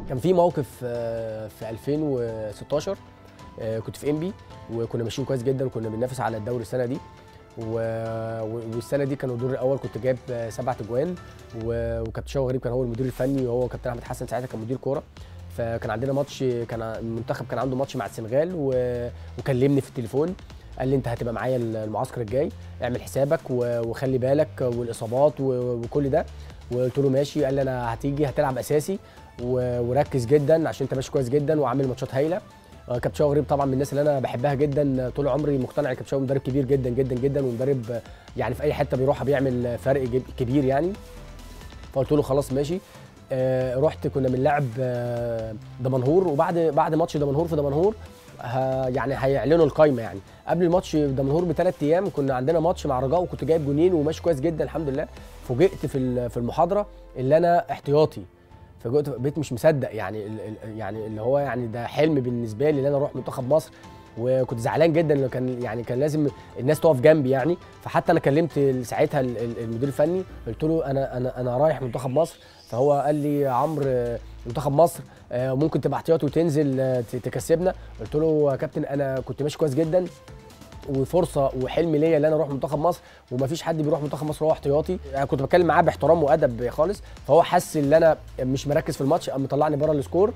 كان في موقف في 2016 كنت في انبي وكنا ماشيين كويس جدا وكنا بننافس على الدوري السنه دي والسنه دي كانوا الدور الاول كنت جايب 7 اجوان وكابتن شوقي غريب كان هو المدير الفني وهو كابتن احمد حسن ساعتها كان مدير كوره. فكان عندنا ماتش، كان المنتخب كان عنده ماتش مع السنغال وكلمني في التليفون قال لي انت هتبقى معايا المعسكر الجاي، اعمل حسابك وخلي بالك والاصابات وكل ده. وقلت له ماشي. قال لي انا هتيجي هتلعب اساسي وركز جدا عشان انت ماشي كويس جدا وعامل ماتشات هايله. كابتن شوقي غريب طبعا من الناس اللي انا بحبها جدا، طول عمري مقتنع ان كابتن شوقي مدرب كبير جدا جدا جدا ومدرب يعني في اي حته بيروحها بيعمل فرق كبير يعني. فقلت له خلاص ماشي. رحت كنا بنلعب دمنهور، وبعد ماتش دمنهور في دمنهور يعني هيعلنوا القايمه. يعني قبل الماتش دمنهور ب3 ايام كنا عندنا ماتش مع رجاء وكنت جايب جونين وماشي كويس جدا الحمد لله. فوجئت في المحاضره اللي انا احتياطي، فجئت بقيت مش مصدق يعني اللي هو يعني ده حلم بالنسبه لي ان انا اروح منتخب مصر، وكنت زعلان جدا لانه كان لازم الناس تقف جنبي يعني. فحتى انا كلمت ساعتها المدير الفني قلت له انا رايح منتخب مصر. فهو قال لي يا عمرو منتخب مصر ممكن تبقى احتياطي وتنزل تكسبنا. قلت له يا كابتن انا كنت ماشي كويس جدا وفرصه وحلم ليا ان انا اروح منتخب مصر ومفيش حد بيروح منتخب مصر وهو احتياطي. يعني كنت بتكلم معاه باحترام وادب خالص، فهو حس ان انا مش مركز في الماتش قام مطلعني بره السكور.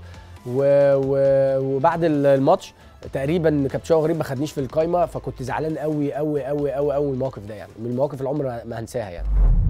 وبعد الماتش تقريبا كابتن شوقي غريب ما خدنيش في القايمه، فكنت زعلان قوي قوي قوي قوي قوي من الموقف ده، يعني من المواقف اللي عمري ما هنساها يعني.